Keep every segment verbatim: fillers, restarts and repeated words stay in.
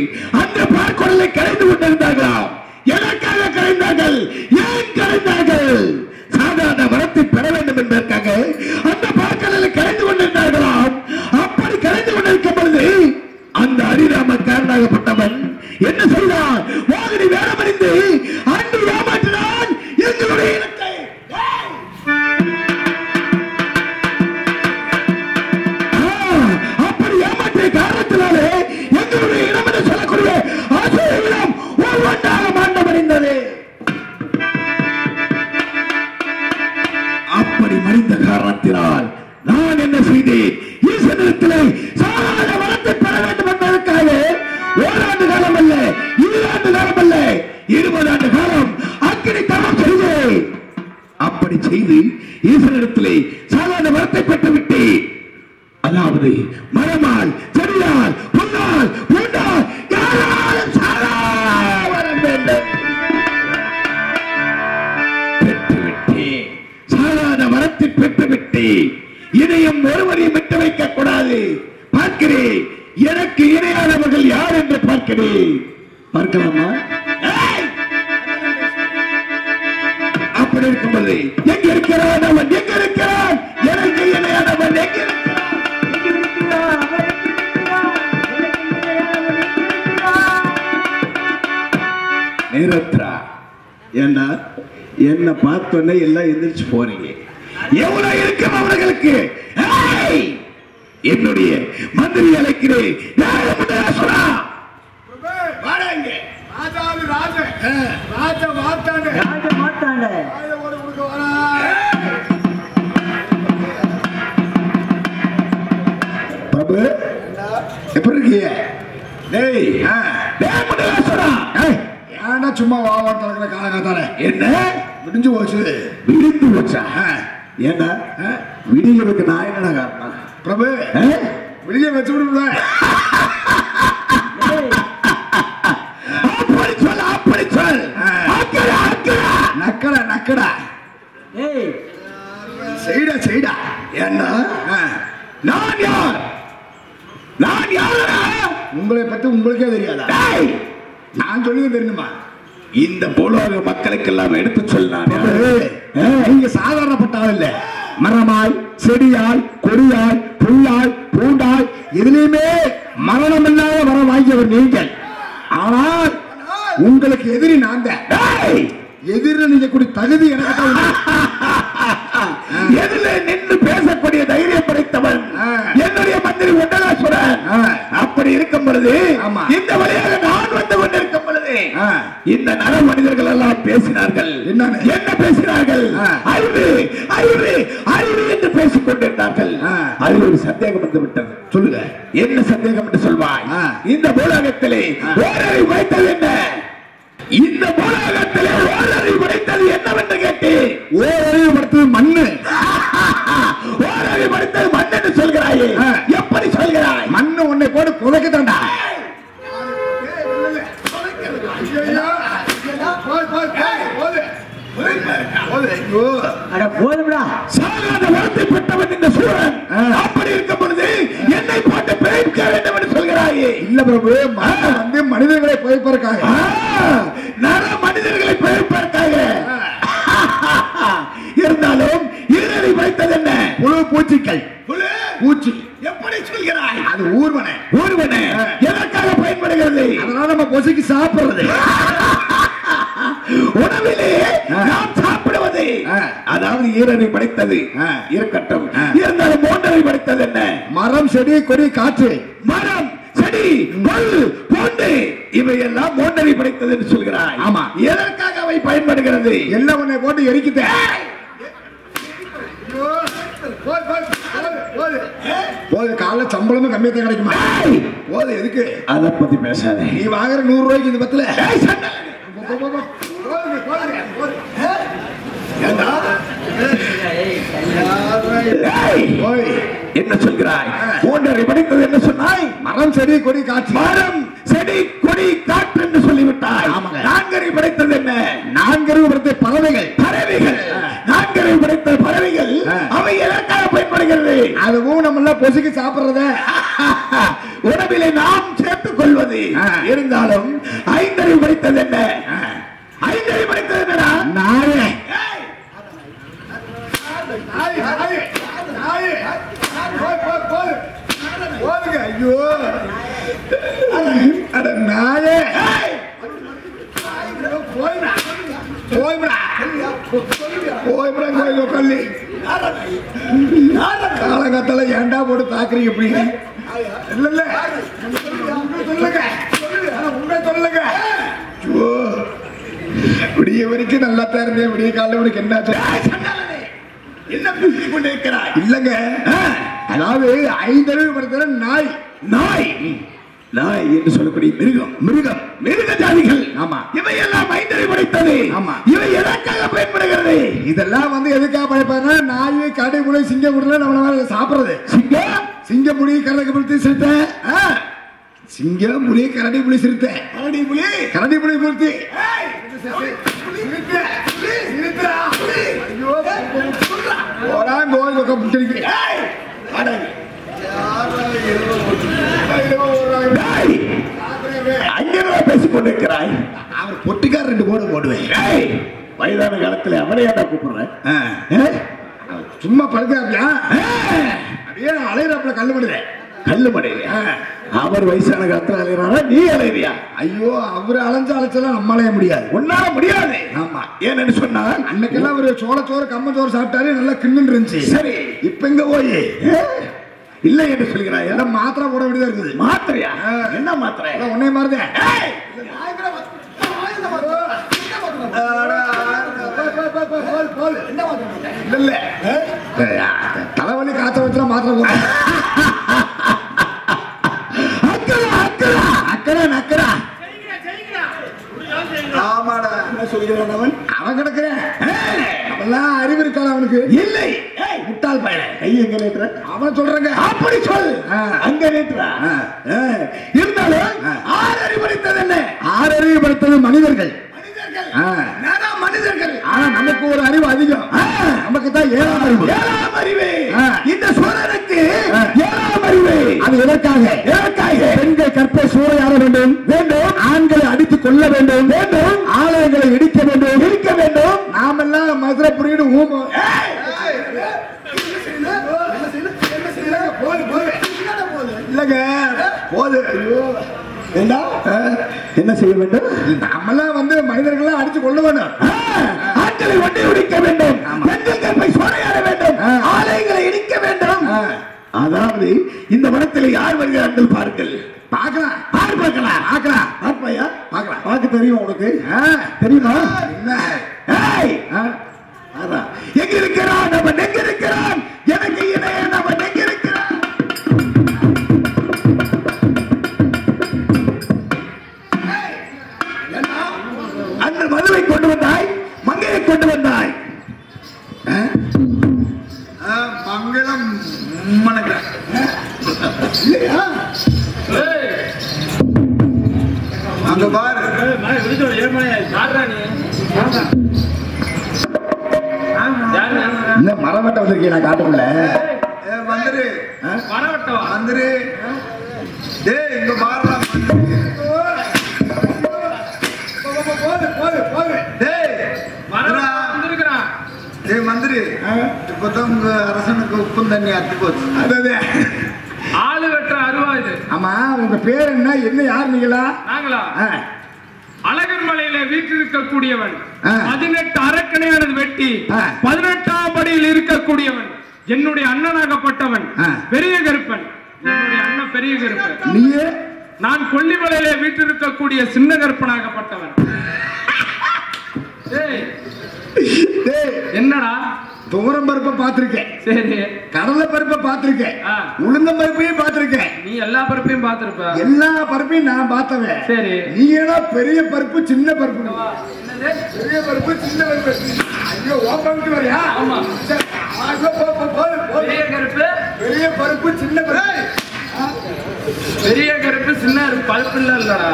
அந்த பார்க்குடலை கரைந்து கொண்டிருந்தார்களாம். எதற்காக கரைந்தார்கள்? ஏன் கரைந்தார்கள்? சாதாரண வரத்தை பெற வேண்டும் என்பதற்காக அந்த பார்க்கடலை கரைந்து கொண்டிருந்தார்களாம். அப்படி கரைந்து கொண்டிருக்கும் பொழுது அந்த அரிராமக்காரனாகப்பட்டவன் என்ன செய்தான்? மோகினி வேடமணிந்து அன்று ஏமாற்றினான் எங்களுடைய இனத்தை. அப்படி ஏமாற்றிய காரணத்தினாலே எங்களுடைய இனம் என்று சொல்லக்கூடிய ஆசிரியர்களும் ஒவ்வொன்றாக மாண்டமடைந்தது. அப்படி மறிந்த காரணத்தினால் நான் என்ன செய்தேன்? ஈசனிடத்திலே சாதாரண வரத்தை பெற வேண்டும் என்பதற்காக ஓராண்டு காலம் அல்ல, ஈராண்டு காலம் அல்ல, இருபது ஆண்டு காலம் அக்கினி தவம் செய்தேன். அப்படி செய்து ஈசனிடத்திலே சாதாரண வரத்தை பெற்றுவிட்டேன். அதாவது மரமால், செடியால், புல்லால், பூண்டால் யாராலும் சாதாரண வரம் வேண்டும் பெற்றுவிட்டேன். சாதாரண வரத்தை பெற்றுவிட்டேன். இணையும் ஒருவரையும் விட்டு வைக்க கூடாது. பார்க்கிறேன், எனக்கு இணையானவர்கள் யார் என்று பார்க்கிறேன். பார்க்கலாமா? அப்படி இருக்கும்போது எங்க இருக்கிறான் அவன்? எங்க இருக்கிறான்? எனக்கு இணையானவன் எங்க இருக்கிறான்? நேரத்ரா ஏண்டா என்ன பார்த்தோன்னே எல்லாம் எந்திரிச்சு போறீங்க. எவ்வளவு இருக்கும் அவர்களுக்கு? என்னுடைய மந்திரி அழைக்கிறேன். பிரபு எப்படி இருக்கீங்க? சும்மா வாவாட்ட காலகாத்தால என்ன விடிஞ்சு போச்சு? விடிந்து போச்சா? ஏன்னா விடியலுக்கு நான் என்னடா காரணம்? பிரபு விடிய வச்சு விடுங்க. அப்படி சொல், அப்படி சொல். நக்கடா நக்கடா செய்டா செய்டா. ஏன்னா நான் யார்? நான் யாரா? உங்களை பத்தி உங்களுக்கே தெரியாதா? நான் சொல்லி தெரியுமா? இந்த பூலோக மக்களுக்கெல்லாம் எடுத்து சொல்லான். நீங்க சாதாரணப்பட்டால் இல்ல, மரமாய், செடியாய், கொடியாய், புல்லாய், பூண்டாய் எதிலுமே மரணம் இல்லாத வர வாங்கியவர் நீங்கள். ஆனால் உங்களுக்கு எதிரி நான் தான். எதிரில் நீங்க கூடிய தகுதி எனக்கு எதிரில நின்று பேசக்கூடிய தைரியம் படைத்தவன் என்னுடைய மந்திரி ஒட்டகாசுரன். அப்படி இருக்கும் பொழுது இந்த வழியாக நான் வந்து கொண்டிருக்கும் பொழுது இந்த நர மனிதர்கள் எல்லாம் பேசினார்கள். என்ன பேசினார்கள்? அறிவு அறிவு அறிவு என்று பேசிக் கொண்டிருந்தார்கள். அதில் ஒரு சந்தேகம் வந்து விட்டது. சொல்லுங்க, என்ன சந்தேகம் என்று சொல்வாய்? இந்த பூலோகத்திலே ஓரறிவு வைத்தது என்ன? இந்த பூலோகத்திலே ஓரறிவு படைத்தது என்னவென்று கேட்டு, ஓரறிவு படைத்தது மண்ணு. ஓரறிவு படைத்தது மண் என்று சொல்கிறாயே, எப்படி சொல்கிறாய்? மண்ணு உன்னை போட்டு புதைக்க தாண்டா. அப்படி இருக்கும் பொழுது என்னை போட்டு பிழைக்க வேண்டும் என்று சொல்கிறாயே. இல்ல பிரபு, வந்து மனிதர்களை பிழைப்பதற்காக, நர மனிதர்களை பிழைப்பதற்காக இருந்தாலும் இருளை வைத்தது என்ன? புழு பூச்சிகள். பூச்சி எப்படி சொல்கிறாய்? அது ஊர்வன. ஊர்வன எதற்காக பயன்படுகிறது? அதனால நம்ம பொசுக்கி சாப்பிடுறது. உணவிலே நாம் சாப்பிடுவது. அதாவது ஈரனை படைத்தது இருக்கட்டும், இருந்தாலும் மூன்றரை படைத்தது என்ன? மரம், செடி, கொடி, காற்று. மரம், செடி, கொள், பூண்டு இவையெல்லாம் மூன்றரை படைத்தது என்று சொல்கிறாய். ஆமா, எதற்காக அவை பயன்படுகிறது? எல்லாம் உன்னை போட்டு எரிக்குது. கால சம்பளமும் கம்மியத்தை கிடைக்குமா? போது எதுக்கு அதை பத்தி பேசாத. நீ வாங்குற நூறு ரூபாய்க்கு இந்த பத்துல என்ன சொல்கிறாய்? மூன்றரை படைத்தது என்ன சொன்னாய்? மரம், செடி, கொடி, காற்று. மரம், செடி, கொடி, காற்று என்று சொல்லிவிட்டாய். நான்கரை படைத்தது என்ன? நான்கரை படைத்த பறவைகள். பறவைகள் நான்கரை படைத்த பறவைகள் அவை எதற்காக பயன்படுகிறது? அதுவும் நம்ம எல்லாம் பொசுக்கி சாப்பிடுறத உணவிலே நாம் சேர்த்துக் கொள்வது. போனது. இருந்தாலும் ஐந்தறிவு படித்தது என்ன? ஐந்தறிவு படித்தது என்னடா? நாயே ஐயோ நாயே காலங்கத்தால ஏண்டா போட்டு தாக்குறீங்க இப்படி? இல்ல இல்ல சொல்லுங்க சொல்லுங்க. விடிய வரைக்கும் நல்லா இருந்தேன். விடிய காலையில் உனக்கு என்ன என்ன பேசி கொண்டு இருக்கிறாய்? இல்லங்க, அதாவது ஐந்தறிவு படுத்துற நாய் நாய் நாய் என்று சொல்லக்கூடிய மிருகம் மிருகம் மிருக ஜாதிகள். ஆமா, இவையெல்லாம் ஐந்தறிவு படைத்தது. ஆமா, இவை எதற்காக பயன்படுகிறது? இதெல்லாம் வந்து எதுக்காக பயன்படுறா? நாய், கடை புலி, சிங்கம் புலி நம்மள சாப்பிடுறது. சிங்கம் சிங்கம் புலி கரடி புலி சிறுத்தை. சிங்கம் புலி கரடி புலி சிறுத்தை. கரடி புலி கரடி புலி புலி பேசிக் கொண்டிருக்கிறாய். அவர் பொட்டிக்கார் ரெண்டு போடு போடுவேன். வயதான காலத்துல அவனை ஏன்டா கூப்பிடுறேன்? சும்மா படுக்காப்பியா? அப்படியே அலையிறாப்புல கல்லு மடுறேன் கல்லு மடையில. அவர் வயசான காலத்துல அலையிறாரா, நீ அலையிறியா? ஐயோ, அவரு அலைஞ்ச அலைச்சலாம் நம்ம அலைய முடியாது. ஒன்னால முடியாது. ஆமா, ஏன்னு சொன்னா அன்னைக்கெல்லாம் ஒரு சோளச்சோறு கம்மச்சோறு சாப்பிட்டாரு, நல்லா கிண்ணு இருந்துச்சு. சரி, இப்ப இங்க போய் இல்ல என்று சொல்கிறாய். எல்லாம் மாத்திரை போட வேண்டியதா இருக்குது. மாத்திரையா? என்ன மாத்திரை? உன்னை மாதிரிதான். தலைவலி காத்த வச்சுனா மாத்திரை போட. அக்கடா நக்கடா ஆமாடா. என்ன சொல்கிறான் அவன்? அவன் கிடக்குறேன். அவெல்லாம் அறிவு இருக்கான அவனுக்கு இல்லை. முட்டாள் பையன் கை எங்க நேற்ற அவன் சொல்றாங்க. அப்படி சொல். அங்க நேற்றா இருந்தாலும் ஆறு அறிவுறுத்தது என்ன? ஆறு அறிவுறுத்தது மனிதர்கள். மனிதர்கள். ஆனா நமக்கு ஒரு அறிவு அதிகம். நமக்கு தான் ஏழாம் அறிவு. ஏழாம் அறிவு இந்த சூழலுக்கு ஏழாம் அறிவு. அது எதற்காக? எதற்காக? பெண்கள் கற்பை சூறையாட வேண்டும் வேண்டும், ஆண்களை அடித்துக் கொள்ள வேண்டும் வேண்டும், ஆலயங்களை இடிக்க வேண்டும் இடிக்க வேண்டும். நாமெல்லாம் மதுரை புரியுது ஊமோ இல்லங்க போது. ஐயோ, என்ன செய்ய வேண்டும்? நம்மெல்லாம் வந்து மனிதர்கள் அடிச்சு கொள்ள வேண்டும், ஆட்களை ஒட்டி உடிக்க வேண்டும், பெண்கள் கற்பை சூறையாட வேண்டும், ஆலயங்களை இடிக்க வேண்டும். அதாவது இந்த மனத்தில் யார் வருகிறார்கள் பாருங்கள். பார்க்கலாம் பார் பார்க்கலாம் பார்க்கலாம் பார்ப்பையா பார்க்கலாம். பார்க்க தெரியும் உனக்கு? தெரியுமா? எங்க இருக்கிறான் அவன்? எங்க இருக்கிறான்? எனக்கு இணைய அவன் எங்க இருக்கிறான்? அந்த மதுவை கொண்டு வந்தாய், மங்கையை கொண்டு வந்தாய். மங்களம் இல்லையா? அங்க பாரு மரவட்டம் வந்திருக்கேன் நான் காட்டுக்குள்ள. வந்துரு மரவட்டம் வந்துரு. டேய் இங்க பாருலாம். மந்திரி இப்பதான் உங்க அரசனுக்கு உப்பு தண்ணி அத்து போச்சு. அதாவது ஆளு வெற்ற அருவா இது. ஆமா, உங்க பேர் என்ன? என்ன யார் நீங்களா? நாங்களா? அழகர் மலையில வீற்றிருக்கக்கூடியவன், பதினெட்டு அரக்கணையானது வெட்டி பதினெட்டாம் படியில் இருக்கக்கூடியவன், என்னுடைய அண்ணனாகப்பட்டவன் பெரிய கருப்பன். என்னுடைய அண்ணன் பெரிய கருப்பன். நீயே? நான் கொல்லிமலையில வீற்றிருக்கக்கூடிய சின்ன கருப்பனாகப்பட்டவன். என்னடா? துவரம் பருப்பை பார்த்திருக்கேன், சரி, கடலை பருப்பை பார்த்திருக்கேன், உளுந்த பருப்பையும் பார்த்திருக்கேன். நீ எல்லா பருப்பையும் பார்த்திருப்ப? எல்லா பருப்பையும் நான் பார்த்தவன். சரி, நீ ஏன்னா பெரிய பருப்பு சின்ன பருப்பு? பெரிய பருப்பு சின்ன பருப்பு. ஐயோ, ஓப்பன் வரையா? ஆமா, பெரிய கருப்பு பெரிய பருப்பு சின்ன பருப்பு. பெரிய கருப்பு சின்ன பருப்பு இல்ல இல்லடா.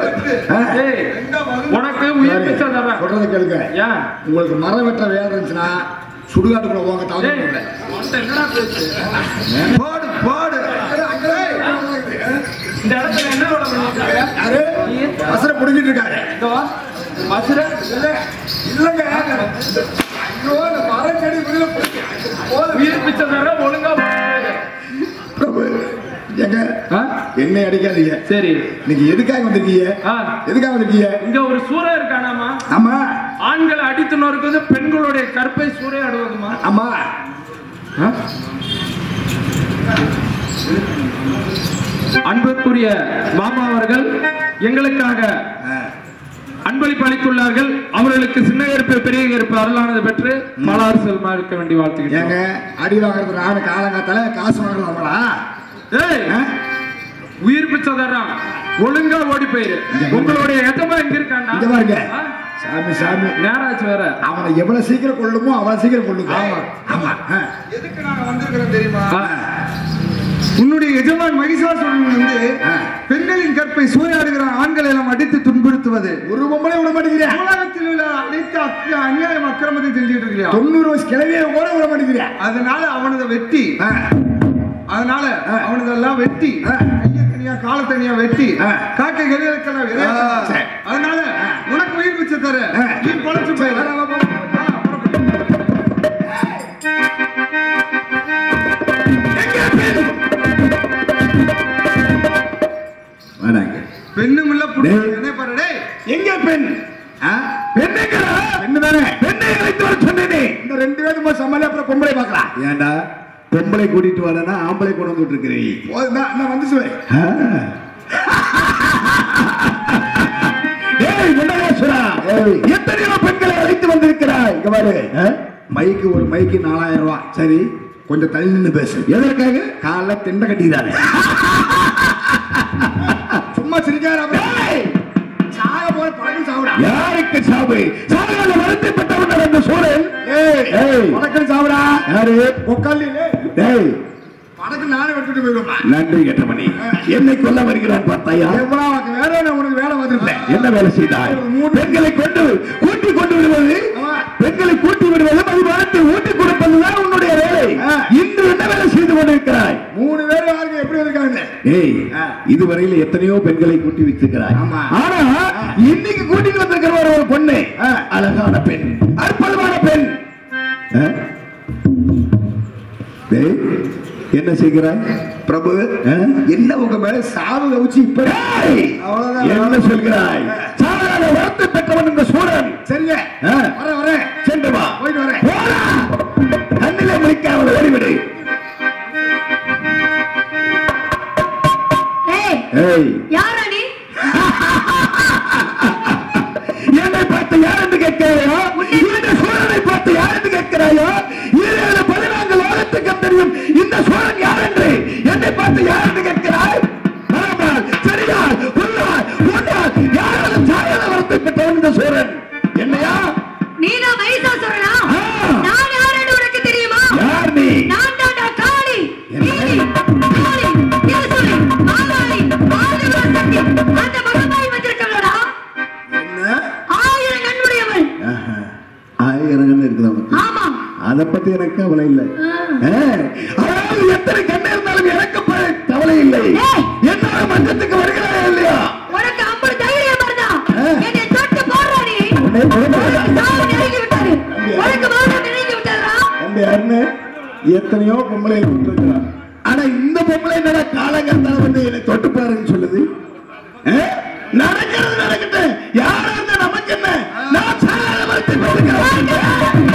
உனக்கு உயிர் பிச்சை தரேன். சொல்றது கேளுங்க. ஏன் உங்களுக்கு மரம் வெட்ட வேலை இருந்துச்சுன்னா சுடுகாட்டுக்குள்ள போங்க. தவறு என்னடா பேச்சு? போடு போடு. இந்த இடத்துல என்ன வேலை பண்ணிருக்காங்க? யாரு மசர புடிச்சிட்டு இருக்காரு? மசர இல்ல இல்லங்க. ஐயோ இந்த மரம் செடி உள்ள உயிர் பிச்சை தர ஒழுங்கா பிரபு எங்க என்ன அடிக்காதீங்க. சரி நீங்க எதுக்காக வந்திருக்கீங்க? எதுக்காக வந்திருக்கீங்க? இங்க ஒரு சூறை இருக்கானாமா? ஆமா. ஆண்களை அடித்து நொறுக்குவது பெண்களுடைய கற்பை சூறையாடுவதுமா? ஆமா. அன்புக்குரிய மாமா அவர்கள் எங்களுக்காக அன்பளிப்பு அளித்துள்ளார்கள். அவர்களுக்கு சின்ன கருப்பு பெரிய கருப்பு அருளானது பெற்று மலாறு செல்மா இருக்க வேண்டிய வாழ்த்துக்கிறேன். அடி வாங்குறது நானு காலங்காத்தால காசு வாங்குறாங்களா? உயிர் பிச்சை தர்றான் ஒழுங்கா ஓடி போயிரு. உங்களுடைய எதமா எங்க இருக்காண்டா? இங்க பாருங்க சாமி சாமி நேராச்சு வேற. அவனை எவ்வளவு சீக்கிரம் கொள்ளுமோ அவ்வளவு சீக்கிரம் கொள்ளுங்க. ஆமா ஆமா. எதுக்கு நாங்க வந்திருக்கிறோம் தெரியுமா? உன்னுடைய எஜமான் மகிஷாசுரன் வந்து பெண்களின் கற்பை சூறையாடுகிற ஆண்களை எல்லாம் அடித்து துன்புறுத்துவது. ஒரு பொம்பளை விட மாட்டேங்கிறியா? உலகத்தில் உள்ள அனைத்து அநியாயம் அக்கிரமத்தை செஞ்சுட்டு இருக்கிறியா? தொண்ணூறு வயசு கிழவியை கூட விட மாட்டேங்கிறியா? அதனால அவனதை வெட்டி அதனால அவனதெல்லாம் வெட்டி கைய தனியா கால தனியா வெட்டி காக்கை கறிகளுக்கெல்லாம் அதனால உனக்கு உயிர் பிச்சை தர நீ பொழைச்சு போய் பெண்ணும் இல்ல புடே எங்க பெண்? பெண்ணு தானே பெண்ணை அழைத்து வர சொன்னேனே. இந்த ரெண்டு பேரும் சம்மல அப்புறம் பொம்பளை பார்க்கலாம். ஏண்டா பொம்பளை கூட்டிட்டு வரனா ஆம்பளை கொண்டு வந்துட்டு இருக்கிறீங்க? நான் வந்து சொல்றேன். எத்தனையோ பெண்களை அழைத்து வந்திருக்கிறாய். இங்க பாரு மைக்கு ஒரு மைக்கு நாலாயிரம் ரூபாய். சரி கொஞ்சம் தள்ளி நின்று பேசு. எதற்காக? காலைல திண்டை கட்டிக்கிறாரு. சும்மா சிரிக்காரு. சாக போல பழக்கம் சாப்பிடா. யாருக்கு சாவு? சாகாத வருத்தப்பட்டவன் அந்த சூழல். வணக்கம் சாப்பிடா. யாரு? உட்காந்து படக்கு நானே எடுத்துட்டு போயிருவேன். நன்றி கேட்டமணி. என்னை கொல்ல வருகிறான் பார்த்தாயா? எவ்வளவு வேற உனக்கு வேலை வந்துருப்பேன். என்ன வேலை செய்தாய்? பெண்களை கொண்டு கூட்டி கொண்டு விடுவது, பெண்களை கூட்டி விடுவது, மதுபானத்தை ஊட்டி கொடுப்பதுதான் உன்னுடைய வேலை. இன்று என்ன வேலை செய்து கொண்டிருக்கிறாய்? மூணு பேர் யாருக்கு எப்படி இருக்காங்க? ஏய் இதுவரையில் எத்தனையோ பெண்களை கூட்டி வச்சிருக்கிறாய். ஆனா இன்னைக்கு கூட்டிட்டு வந்திருக்கிற ஒரு பொண்ணு அழகான பெண், அற்புதமான பெண். என்ன செய்கிறாய் பிரபு? என்ன உங்க மேல சாவு கவுச்சி இப்ப என்ன சொல்கிறாய்? சாகாத வார்த்தை பெற்றவன் இந்த சூழல். சரிங்க வர வர சென்று வா. போயிட்டு வரேன். கண்ணில முடிக்காமல் ஓடிவிடு. என்னை பார்த்து யார் என்று கேட்கிறாயோ? இந்த சூழலை பார்த்து யார் என்று கேட்கிறாயோ? இருபது பதினான்கு லோகத்துக்கு தெரியும் இந்த சூழல் யார் என்று. என்னை பார்த்து யார் என்று கேட்கிறாய்? சரியால் உள்ளார் உண்டால் யாராலும் சாயாத வரத்தை பெற்றவன் இந்த சூழல். என்னையா? நீனா மகிஷாசுரனா? நான் யார் என்று உனக்கு தெரியுமா? யார் நீ? நான் தாண்டா காளி. நீலி காளி யேசுரி மாகாளி ஆதிவாசக்தி அந்த மகமாய் வந்திருக்கலடா. என்ன? ஆயிரம் கண்ணுடையவள். ஆயிரம் கண்ணு இருக்குதா? ஆமா. அத பத்தி எனக்கு கவலை இல்லை. அதாவது எத்தனை கண்ணு இருந்தாலும் எனக்கு கவலை இல்லை. என்னோட மஞ்சத்துக்கு வருகிறாயா இல்லையா? உனக்கு அப்படி தைரியம் வருதா? என்னை தொட்டு போடுறா நீ. சாவு நெருங்கி விட்டாரு. உனக்கு மரணம் நெருங்கி விட்டாரா? அந்த அண்ணே எத்தனையோ பொம்பளை கூப்பிட்டுருக்கிறான். ஆனா இந்த பொம்பளை என்ன காலங்கத்தால வந்து என்னை தொட்டு பாருன்னு சொல்லுது. நடக்கிறது நடக்கட்டு. யாரா இருந்தா நமக்கு என்ன? நான் சாகாத வரத்தை பெற்றுக்கிறேன்.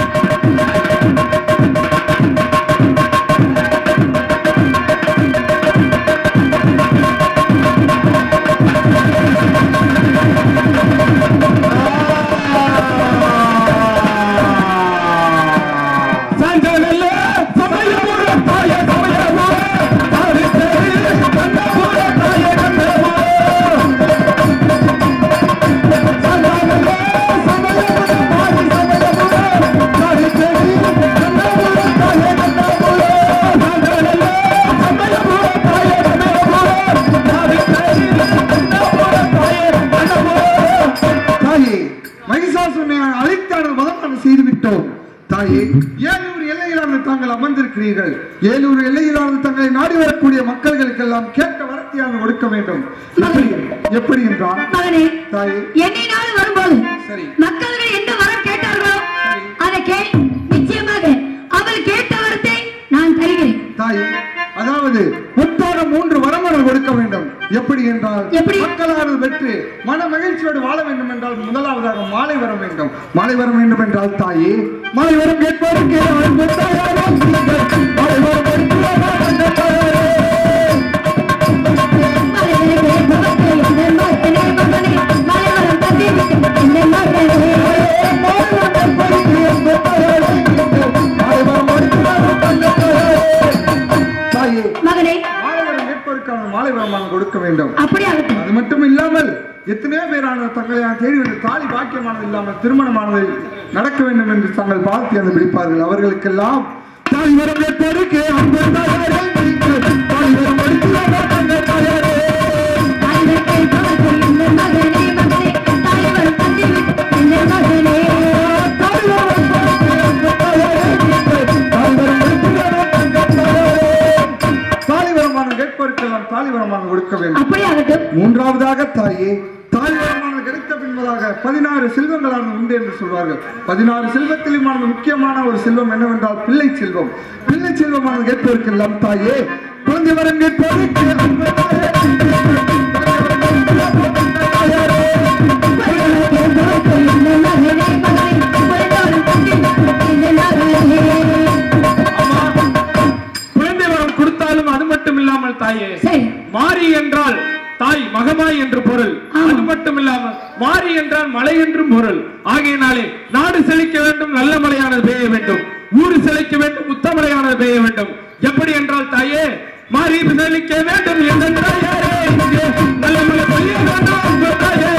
ஏலூர் எல்லையிலான தாங்கள் அமர்ந்திருக்கிறீர்கள். ஏலூர் எல்லையிலான தங்களை நாடி வரக்கூடிய மக்களுக்கெல்லாம் கேட்ட வர வாழ்த்தியாக கொடுக்க வேண்டும். எப்படி என்றால் மகனே, தாயே, என்னை நாள் வரும்போது சரி மக்கள்கள் என்ன வரம் கேட்டார்களோ அதை கே நிச்சயமாக அவள் கேட்ட வரத்தை நான் தருகிறேன். தாயே, அதாவது மொத்தமாக மூன்று வரமர்கள் கொடுக்க வேண்டும். எப்படி என்றால் மக்களால் பெற்று மன மகிழ்ச்சியோடு வாழ வேண்டும் என்றால் முதலாவதாக மாலை வர வேண்டும். மாலை வர வேண்டும் என்றால் தாயே, மாலை வரம் கேட்பதற்கு மகனே, மாலை வரமாக கொடுக்க வேண்டும். அப்படியாகட்டும். அது மட்டும் இல்லாமல் எத்தனையோ பேரான தங்களை தேடி வந்து தாலி பாக்கியமானது இல்லாமல் திருமணமானது நடக்க வேண்டும் என்று தங்கள் வாழ்த்தி வந்து பிடிப்பார்கள். அவர்களுக்கெல்லாம் தாய் வரம் கேட்பதற்கு கொடுக்க வேண்டும். மூன்றாவதாக தாயே, தாய்வரமான கிடைத்த பின்பதாக பதினாறு செல்வங்களான உண்டு என்று சொல்வார்கள். பதினாறு செல்வத்திலுமான முக்கியமான ஒரு செல்வம் என்னவென்றால் பிள்ளை செல்வம். பிள்ளை செல்வமான கேட்பதற்கெல்லாம் தாயே, குழந்தை வரம் கேட்பதற்கு குழந்தை வரம் கொடுத்தாலும் அது மட்டும் இல்லாமல் தாயே, மாரி என்றால் தாய் மகமாய் என்று பொருள். அது மட்டும் இல்லாமல் மாரி என்றால் மழை என்றும் பொருள். ஆகையினாலே நாடு செழிக்க வேண்டும், நல்ல மழையானது பெய்ய வேண்டும். ஊரு செழிக்க வேண்டும், உத்தமழையானது பெய்ய வேண்டும். எப்படி என்றால் தாயே, மாரி செழிக்க வேண்டும் என்ற தாயாரே, நல்ல மழை பெய்ய வேண்டும் தாயே.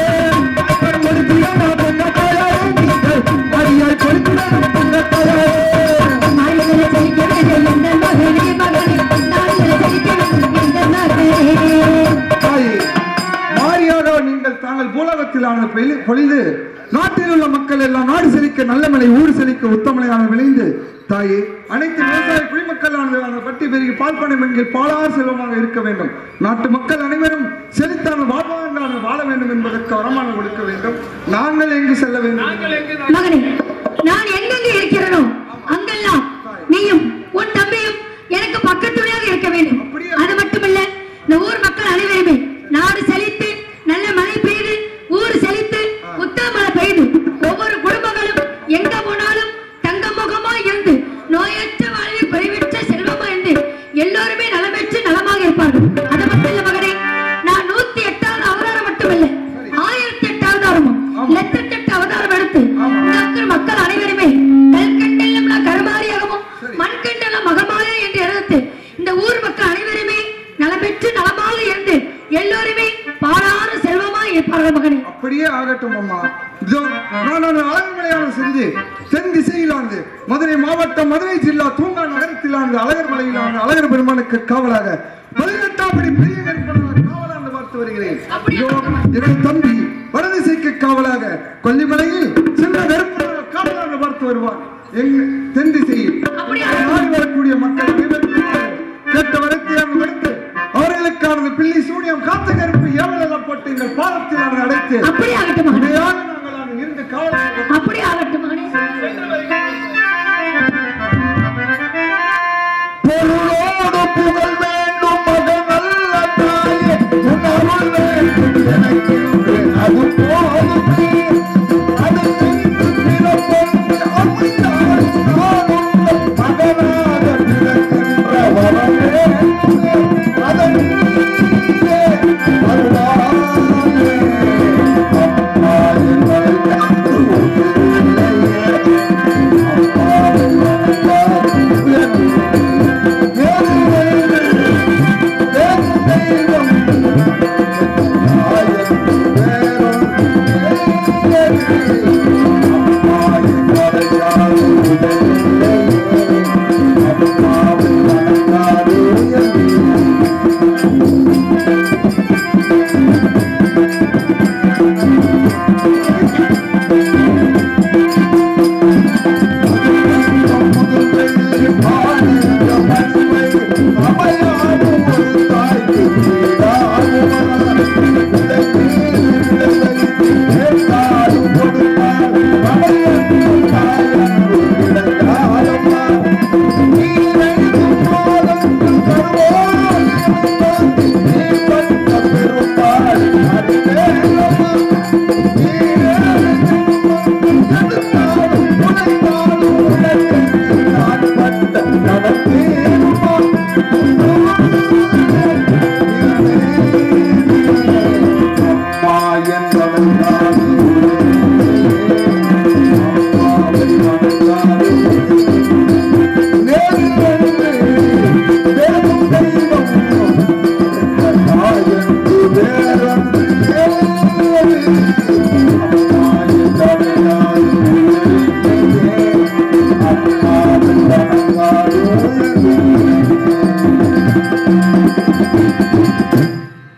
மாரியாக நீங்கள் தாங்கள் பூலகத்திலான பொழிந்து நாட்டில் உள்ள மக்கள் எல்லாம் நாடு செழிக்க நல்ல மழை, ஊர் செழிக்க உத்தமலையான விளைந்து தாயே, அனைத்து விவசாய குடிமக்களான பட்டி பெருகி பால்பனை பெண்கள் பாலார் செல்வமாக இருக்க வேண்டும். நாட்டு மக்கள் அனைவரும் செழித்தான வாழ்வாங்க வாழ வேண்டும் என்பதற்கு வரமான கொடுக்க வேண்டும். நாங்கள் எங்கு செல்ல வேண்டும்? மகனே, நான் எங்கெங்கு இருக்கிறேனோ அங்கெல்லாம் நீயும் உன் தம்பியும் எனக்கு பக்கத்துணையாக இருக்க வேண்டும். அது மட்டுமல்ல, இந்த ஊர் மக்கள் அனைவருமே நாடு செழித்து நல்ல மழை பெய்து ஊர் செழித்து உத்தம மழை பெய்து ஒவ்வொரு குடும்பங்களும் எங்க போனாலும் தங்க முகமா இருந்து நோயற்ற வாழ்வில் குறைவற்ற செல்வமா இருந்து எல்லோருமே நலமற்று நலமாக இருப்பார்கள். அது மட்டும் இல்ல மகனே, நான் நூத்தி எட்டாவது அவதாரம் மட்டுமல்ல, ஆயிரத்தி எட்டு அவதாரமும் லட்சத்தி எட்டு அவதாரம் எடுத்து இந்த மக்கள் அனைவருமே கல்கண்டெல்லாம் கருமாரியாகவும் மண்கண்டெல்லாம் மகமாயா என்று எடுத்து இந்த ஊர் மக்கள் அனைவருமே நலமற்று நலமாக இருந்து எல்லோருமே பாலாறு செல்வமா இருப்பார்கள் மகனே. அப்படியே ஆகட்டும் அம்மா. நான் அழகர்மலையான செஞ்சு தென் திசையிலாந்து மதுரை மாவட்டம் மதுரை ஜில்லா தூங்கா நகரத்திலாந்து அழகர் மலையிலான அழகர் பெருமானுக்கு காவலாக பதினெட்டாம் படி பெரிய கருப்பனாக காவலாண்டு பார்த்து வருகிறேன். என் தம்பி வடதிசைக்கு காவலாக கொல்லிமலையில் சென்ற கருப்பனாக காவலாண்டு பார்த்து வருவார். எங் தென் திசையில் வரக்கூடிய மக்கள் கேட்ட வரத்தையாக எடுத்து அவர்களுக்கான பிள்ளை சூனியம் காத்து கருப்பு ஏவலெல்லாம் போட்டு எங்கள் பாதத்தில் அடைத்து அப்படி ஆகட்டும் நாங்கள் இருந்து காவலாக அப்படி ஆகட்டும் மகனே. பொருளோ